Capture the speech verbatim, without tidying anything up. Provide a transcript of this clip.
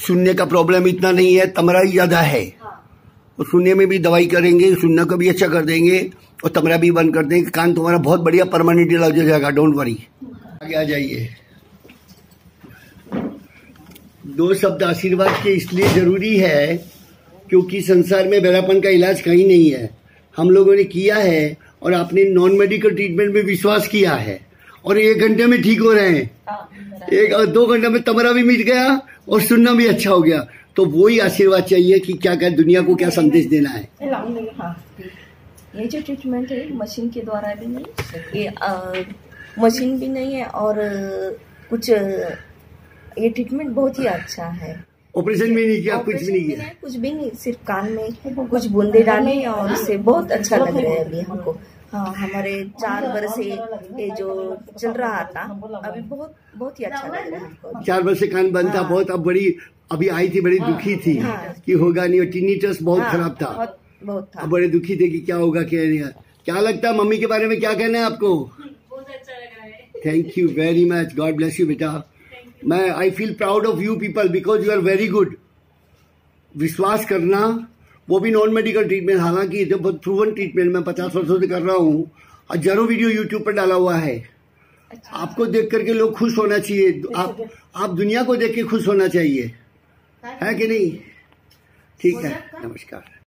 सुनने का प्रॉब्लम इतना नहीं है, तमरा ही ज्यादा है। और सुनने में भी दवाई करेंगे, सुनने को भी अच्छा कर देंगे और तमरा भी बंद कर देंगे। कान तुम्हारा बहुत बढ़िया परमानेंट इलाज हो जाएगा, डोंट वरी। आगे आ जाइए। दो शब्द आशीर्वाद के इसलिए जरूरी है क्योंकि संसार में बहरापन का इलाज कहीं नहीं है। हम लोगों ने किया है और आपने नॉन मेडिकल ट्रीटमेंट में विश्वास किया है और एक घंटे में ठीक हो रहे हैं। एक दो घंटे में तमरा भी मिट गया और सुनना भी अच्छा हो गया। तो वही आशीर्वाद चाहिए कि क्या क्या दुनिया को क्या संदेश देना है। ये जो ट्रीटमेंट है मशीन के द्वारा भी नहीं, ये आ, मशीन भी नहीं है और कुछ ये ट्रीटमेंट बहुत ही अच्छा है। ऑपरेशन भी नहीं किया, कुछ भी नहीं किया, कुछ भी नहीं, सिर्फ कान में कुछ बूंदे डाली और उससे बहुत अच्छा लग रहा है अभी हमको। हाँ, हमारे चार वर्ष से ये जो चल रहा था अभी बहुत बहुत ही अच्छा लग रहा है हमको। चार वर्ष से कान बंद था बहुत, अब बड़ी अभी आई थी, बड़ी दुखी थी कि होगा नहीं, और टिनिटस बहुत खराब था, बहुत बहुत था। अब बड़े दुखी थे कि क्या होगा क्या नहीं। क्या लगता है मम्मी के बारे में, क्या कहना है आपको? बहुत अच्छा लगा है। Thank you very much, god bless you बेटा। मैं I feel proud of you people because you are very good. विश्वास करना, वो भी नॉन मेडिकल ट्रीटमेंट, हालांकि जब बहुत प्रूवन ट्रीटमेंट मैं पचास वर्षों से कर रहा हूँ, हजारों वीडियो यूट्यूब पर डाला हुआ है। अच्छा। आपको देख करके लोग खुश होना चाहिए, आप आप दुनिया को देख के खुश होना चाहिए, है कि नहीं? ठीक है, नमस्कार।